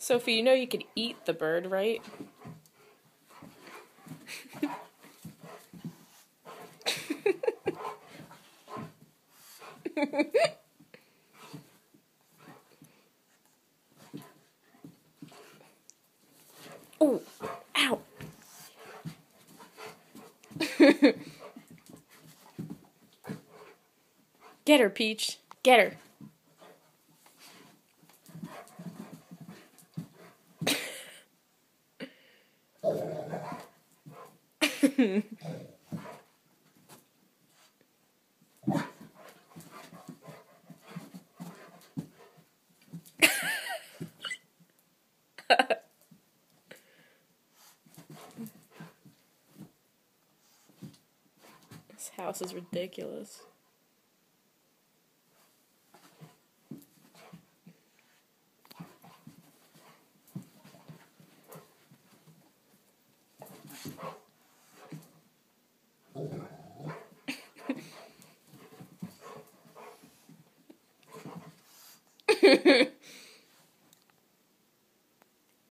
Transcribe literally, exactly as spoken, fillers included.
Sophie, you know you could eat the bird, right? Oh, ow. Get her, Peach. Get her. This house is ridiculous.